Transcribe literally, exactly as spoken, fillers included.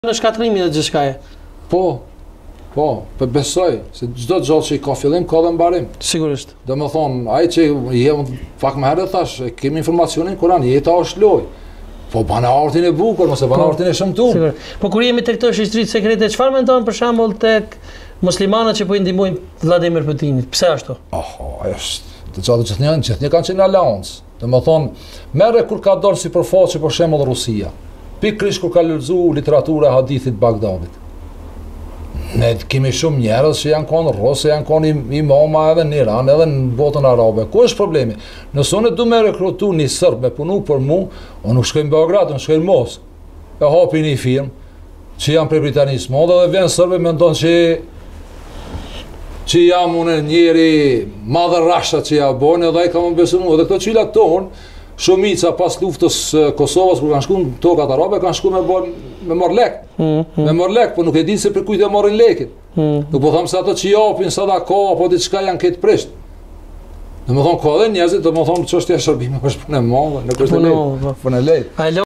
Në shkatrimi dhe gjithçkaje. Po, po, për besoj, se çdo gjallë që i ka fillim, ka dhe mbarim. Sigurisht. Do me thonë, ai që jem fak më herët thash, kemi informacionin Kur'an, jeta është lojë. Po bana artin e bukur, mos e bana artin e shëmtuar. Sigurisht. Po kur jemi tek këto shoqëritë sekrete, çfarë mendon për shembull tek muslimanët që po i ndihmojnë Vladimir Putinit? Pse ashtu? Oho, ajo është, të çdo gjithnjë, gjithnjë kanë qenë aleancë. Do me thonë, merre kur ka dorë sipërfaqe për shembull Rusia. Pikërisht kur ka lexuar literatura e hadithit Bagdadit. Ne kemi shumë njerëz që janë konë rrosë, janë konë imama edhe në Iran, edhe në botën arabe. Ku është problemi? Nëse unë du me rekrutu një sërb me punu për mu, unë nuk shkoj në Beograd, unë shkoj në Moskë. E hapi një firmë që janë prej Britanisë modë dhe vjen sërbe me ndonë që që jam unë njeri madhe rasha që ja bojnë edhe i kam më besu mu. Edhe këto qilat tonë, shumica pas luftës Kosovës, kur kanë shku në tokat arabe, kanë shku me, me marrë lek. Mm, mm. Me marrë lek, po nuk e dinë se për kujt e marrin lekin. Mm. Nuk po thamë se ato që japin, sadaka, apo diçka janë këtë prisht. Dhe më thonë, ka dhe njerëzit, dhe më thonë, çështja e shërbimit është punë e madhe, nuk është e lehtë, punë e lehtë.